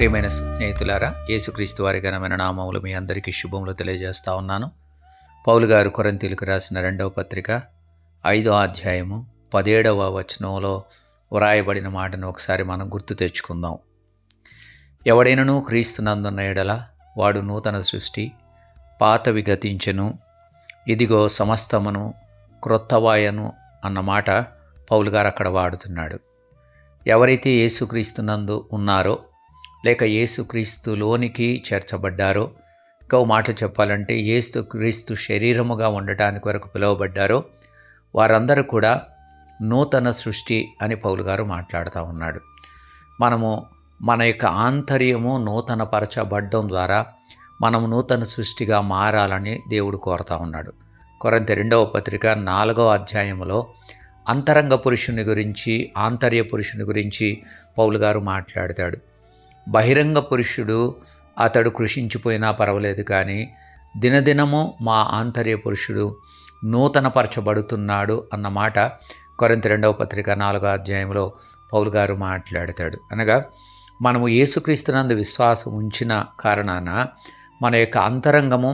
ప్రియమైన స్నేహితులారా, యేసుక్రీస్తు వారి ఘనమైన నామములు మీ అందరికీ శుభములు తెలియజేస్తా ఉన్నాను. పౌలు గారు కొరింథీయులకు రాసిన 2వ పత్రిక 5వ అధ్యాయము 17వ వచనంలో వ్రాయబడిన మాటను ఒకసారి మనం గుర్తు తెచ్చుకుందాం. ఎవడైనను క్రీస్తునందున్న ఎడల వాడు నూతన సృష్టి, పాతవి గతించెను, ఇదిగో సమస్తమును క్రొత్తవాయను అన్న మాట పౌలు గారు అక్కడ వాడుతున్నాడు. ఎవరైతే యేసుక్రీస్తునందు ఉన్నారో లేక యేసుక్రీస్తులోనికి చేర్చబడ్డారో, ఇంకో మాట చెప్పాలంటే యేసుక్రీస్తు శరీరముగా ఉండటానికి వరకు పిలువబడ్డారో వారందరూ కూడా నూతన సృష్టి అని పౌలు గారు మాట్లాడుతూ ఉన్నాడు. మనము మన యొక్క ఆంతర్యము నూతన పరచబడ్డం ద్వారా మనము నూతన సృష్టిగా మారాలని దేవుడు కోరుతూ ఉన్నాడు. కొరింథీ 2వ పత్రిక 4వ అధ్యాయంలో అంతరంగ పురుషుని గురించి, ఆంతర్య పురుషుని గురించి పౌలు గారు మాట్లాడతాడు. బహిరంగ పురుషుడు అతడు కృషించిపోయినా పర్వాలేదు, కానీ దినదినము మా ఆంతర్య పురుషుడు నూతనపరచబడుతున్నాడు అన్నమాట కొరింథీ 2వ పత్రిక 4వ అధ్యాయంలో పౌలు గారు మాట్లాడతాడు. అనగా మనము యేసుక్రీస్తునందు విశ్వాసం ఉంచిన కారణాన మన యొక్క అంతరంగము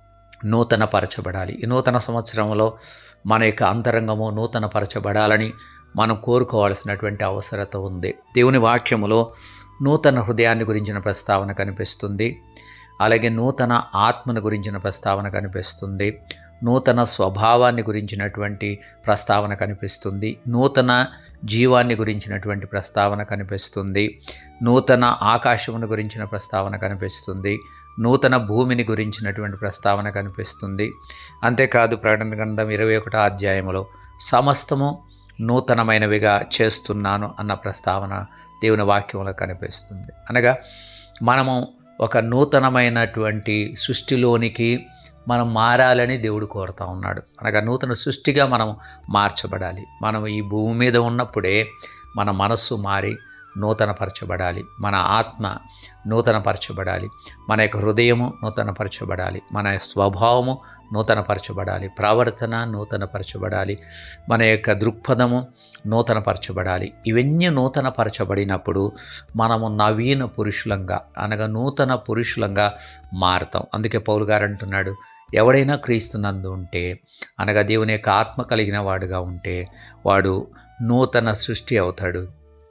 నూతనపరచబడాలి. ఈ నూతన సంవత్సరంలో మన యొక్క అంతరంగము నూతనపరచబడాలని మనం కోరుకోవాల్సినటువంటి అవసరత ఉంది. దేవుని వాక్యములో నూతన హృదయాన్ని గురించిన ప్రస్తావన కనిపిస్తుంది, అలాగే నూతన ఆత్మను గురించిన ప్రస్తావన కనిపిస్తుంది, నూతన స్వభావాన్ని గురించినటువంటి ప్రస్తావన కనిపిస్తుంది, నూతన జీవాన్ని గురించినటువంటి ప్రస్తావన కనిపిస్తుంది, నూతన ఆకాశమును గురించిన ప్రస్తావన కనిపిస్తుంది, నూతన భూమిని గురించినటువంటి ప్రస్తావన కనిపిస్తుంది. అంతేకాదు ప్రకటన గ్రంథం 21వ అధ్యాయంలో సమస్తము నూతనమైనవిగా చేస్తున్నాను అన్న ప్రస్తావన దేవుని వాక్యంలో కనిపిస్తుంది. అనగా మనము ఒక నూతనమైనటువంటి సృష్టిలోనికి మనం మారాలని దేవుడు కోరుతూ ఉన్నాడు. అనగా నూతన సృష్టిగా మనం మార్చబడాలి. మనం ఈ భూమి మీద ఉన్నప్పుడే మన మనస్సు మారి నూతనపరచబడాలి, మన ఆత్మ నూతనపరచబడాలి, మన యొక్క హృదయము నూతనపరచబడాలి, మన స్వభావము నూతనపరచబడాలి, ప్రవర్తన నూతనపరచబడాలి, మన యొక్క దృక్పథము నూతనపరచబడాలి. ఇవన్నీ నూతనపరచబడినప్పుడు మనము నవీన పురుషులంగా, అనగా నూతన పురుషులంగా మారుతాం. అందుకే పౌలు గారు అంటున్నాడు, ఎవడైనా క్రీస్తునందు ఉంటే, అనగా దేవుని యొక్క ఆత్మ కలిగిన వాడుగా ఉంటే వాడు నూతన సృష్టి అవుతాడు.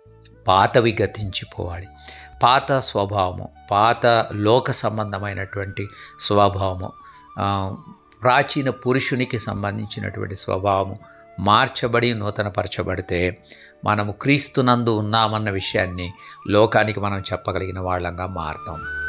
పాతవి గతించిపోవాలి. పాత స్వభావము, పాత లోక సంబంధమైనటువంటి స్వభావము, ప్రాచీన పురుషునికి సంబంధించినటువంటి స్వభావము మార్చబడి నూతనపరచబడితే మనము క్రీస్తునందు ఉన్నామన్న విషయాన్ని లోకానికి మనం చెప్పగలిగిన వాళ్ళంగా మారుతాం.